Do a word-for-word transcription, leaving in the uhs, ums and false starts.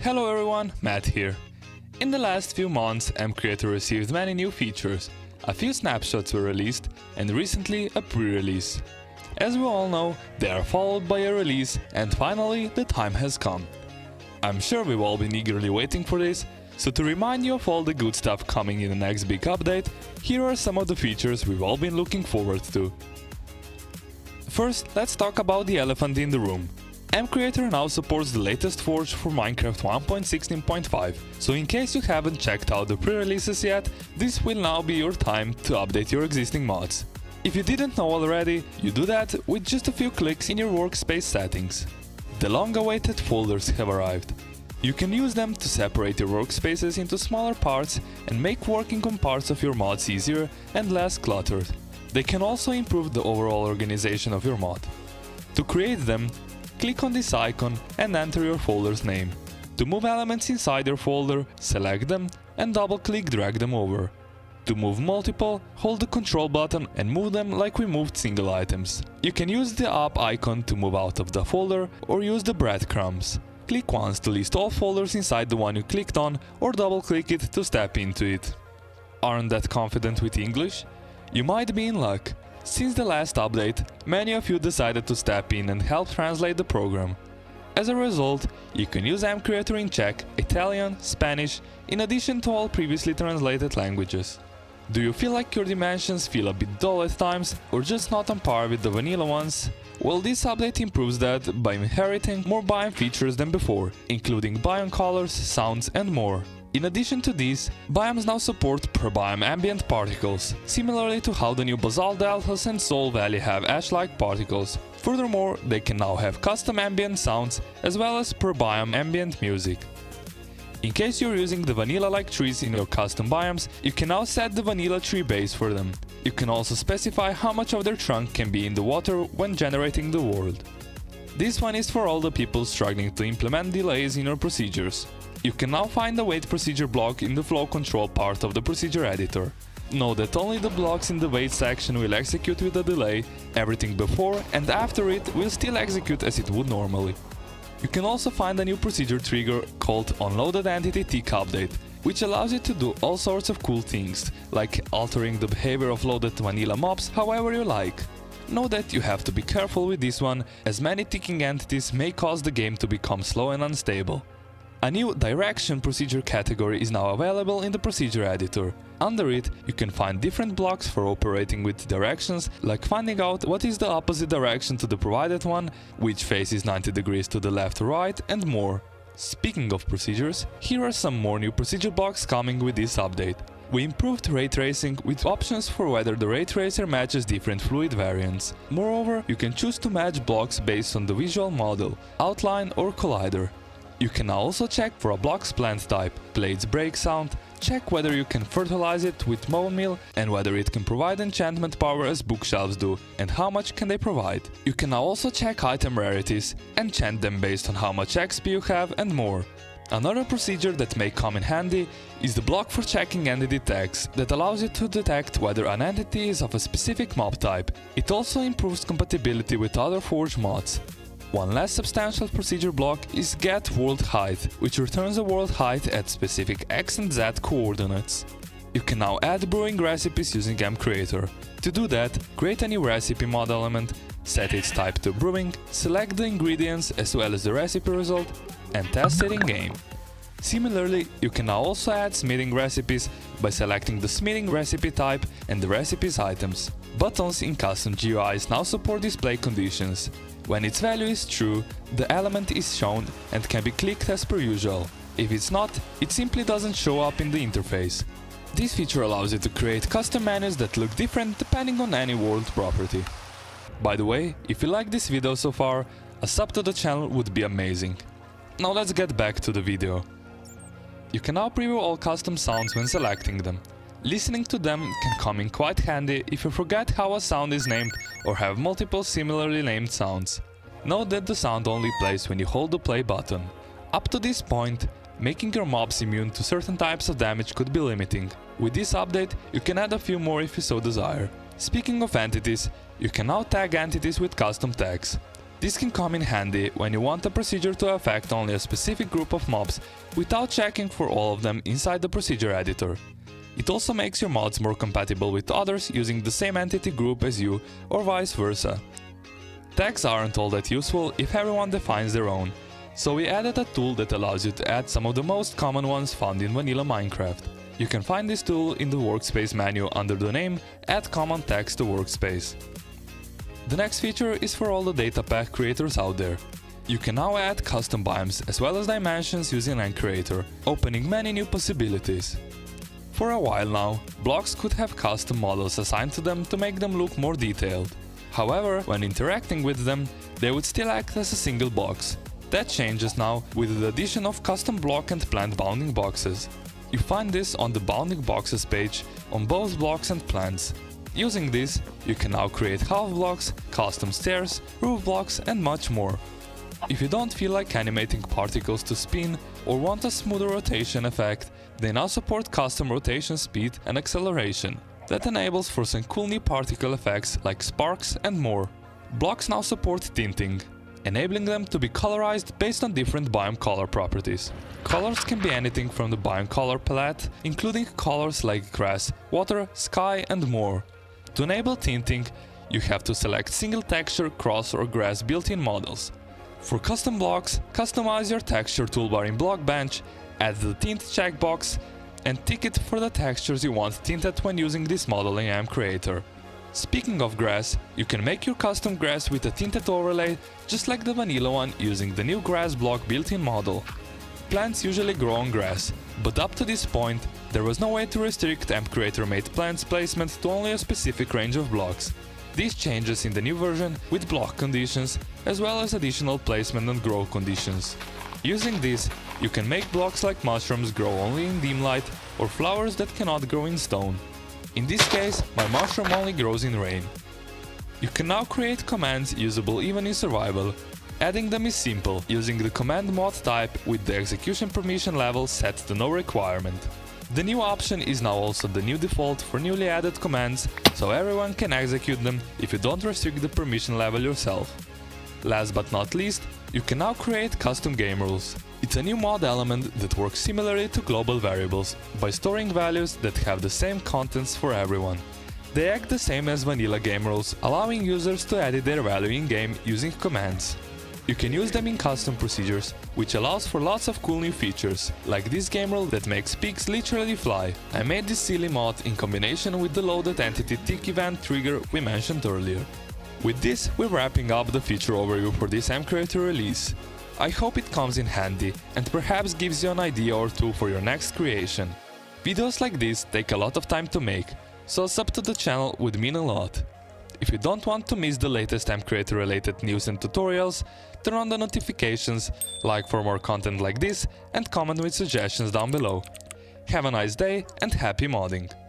Hello everyone, Matt here. In the last few months, MCreator received many new features. A few snapshots were released, and recently a pre-release. As we all know, they are followed by a release, and finally the time has come. I'm sure we've all been eagerly waiting for this, so to remind you of all the good stuff coming in the next big update, here are some of the features we've all been looking forward to. First, let's talk about the elephant in the room. MCreator now supports the latest forge for Minecraft one point sixteen point five, so in case you haven't checked out the pre-releases yet, this will now be your time to update your existing mods. If you didn't know already, you do that with just a few clicks in your workspace settings. The long-awaited folders have arrived. You can use them to separate your workspaces into smaller parts and make working on parts of your mods easier and less cluttered. They can also improve the overall organization of your mod. To create them, click on this icon and enter your folder's name. To move elements inside your folder, select them and double-click drag them over. To move multiple, hold the control button and move them like we moved single items. You can use the up icon to move out of the folder or use the breadcrumbs. Click once to list all folders inside the one you clicked on or double-click it to step into it. Aren't that confident with English? You might be in luck. Since the last update, many of you decided to step in and help translate the program. As a result, you can use MCreator in Czech, Italian, Spanish, in addition to all previously translated languages. Do you feel like your dimensions feel a bit dull at times, or just not on par with the vanilla ones? Well, this update improves that by inheriting more biome features than before, including biome colors, sounds and more. In addition to these, biomes now support per biome ambient particles, similarly to how the new Basalt Deltas and Soul Valley have ash-like particles. Furthermore, they can now have custom ambient sounds as well as per biome ambient music. In case you're using the vanilla-like trees in your custom biomes, you can now set the vanilla tree base for them. You can also specify how much of their trunk can be in the water when generating the world. This one is for all the people struggling to implement delays in your procedures. You can now find the wait procedure block in the flow control part of the procedure editor. Know that only the blocks in the wait section will execute with a delay, everything before and after it will still execute as it would normally. You can also find a new procedure trigger called Unloaded Entity Tick Update, which allows you to do all sorts of cool things, like altering the behavior of loaded vanilla mobs however you like. Know that you have to be careful with this one, as many ticking entities may cause the game to become slow and unstable. A new Direction procedure category is now available in the procedure editor. Under it, you can find different blocks for operating with directions, like finding out what is the opposite direction to the provided one, which faces ninety degrees to the left or right, and more. Speaking of procedures, here are some more new procedure blocks coming with this update. We improved ray tracing with options for whether the ray tracer matches different fluid variants. Moreover, you can choose to match blocks based on the visual model, outline or collider. You can now also check for a block's plant type, blades break sound, check whether you can fertilize it with bone meal and whether it can provide enchantment power as bookshelves do and how much can they provide. You can now also check item rarities, enchant them based on how much X P you have and more. Another procedure that may come in handy is the block for checking entity tags that allows you to detect whether an entity is of a specific mob type. It also improves compatibility with other Forge mods. One less substantial procedure block is Get World Height, which returns the world height at specific X and Z coordinates. You can now add brewing recipes using MCreator. To do that, create a new recipe mod element, set its type to brewing, select the ingredients as well as the recipe result, and test it in-game. Similarly, you can now also add smithing recipes by selecting the smithing recipe type and the recipe's items. Buttons in custom G U Is now support display conditions. When its value is true, the element is shown and can be clicked as per usual. If it's not, it simply doesn't show up in the interface. This feature allows you to create custom menus that look different depending on any world property. By the way, if you like this video so far, a sub to the channel would be amazing. Now let's get back to the video. You can now preview all custom sounds when selecting them. Listening to them can come in quite handy if you forget how a sound is named or have multiple similarly named sounds. Note that the sound only plays when you hold the play button. Up to this point, making your mobs immune to certain types of damage could be limiting. With this update, you can add a few more if you so desire. Speaking of entities, you can now tag entities with custom tags. This can come in handy when you want a procedure to affect only a specific group of mobs without checking for all of them inside the procedure editor. It also makes your mods more compatible with others using the same entity group as you, or vice versa. Tags aren't all that useful if everyone defines their own, so we added a tool that allows you to add some of the most common ones found in vanilla Minecraft. You can find this tool in the Workspace menu under the name Add Common Tags to Workspace. The next feature is for all the data pack creators out there. You can now add custom biomes as well as dimensions using MCreator, opening many new possibilities. For a while now, blocks could have custom models assigned to them to make them look more detailed. However, when interacting with them, they would still act as a single box. That changes now with the addition of custom block and plant bounding boxes. You find this on the bounding boxes page on both blocks and plants. Using this, you can now create half blocks, custom stairs, roof blocks and much more. If you don't feel like animating particles to spin or want a smoother rotation effect, they now support custom rotation speed and acceleration. That enables for some cool new particle effects like sparks and more. Blocks now support tinting, enabling them to be colorized based on different biome color properties. Colors can be anything from the biome color palette, including colors like grass, water, sky and more. To enable tinting, you have to select single texture, cross or grass built-in models. For custom blocks, customize your texture toolbar in Blockbench, add the tint checkbox and tick it for the textures you want tinted when using this model in MCreator. Speaking of grass, you can make your custom grass with a tinted overlay just like the vanilla one using the new grass block built-in model. Plants usually grow on grass, but up to this point there was no way to restrict MCreator made plants placement to only a specific range of blocks. This changes in the new version with block conditions as well as additional placement and grow conditions. Using this, you can make blocks like mushrooms grow only in dim light or flowers that cannot grow in stone. In this case, my mushroom only grows in rain. You can now create commands usable even in survival. Adding them is simple, using the command mod type with the execution permission level set to no requirement. The new option is now also the new default for newly added commands, so everyone can execute them if you don't restrict the permission level yourself. Last but not least, you can now create custom game rules. It's a new mod element that works similarly to global variables, by storing values that have the same contents for everyone. They act the same as vanilla game rules, allowing users to edit their value in-game using commands. You can use them in custom procedures, which allows for lots of cool new features, like this game rule that makes pigs literally fly. I made this silly mod in combination with the loaded entity tick event trigger we mentioned earlier. With this, we're wrapping up the feature overview for this MCreator release. I hope it comes in handy and perhaps gives you an idea or two for your next creation. Videos like this take a lot of time to make, so a sub to the channel would mean a lot. If you don't want to miss the latest MCreator related news and tutorials, turn on the notifications, like for more content like this and comment with suggestions down below. Have a nice day and happy modding!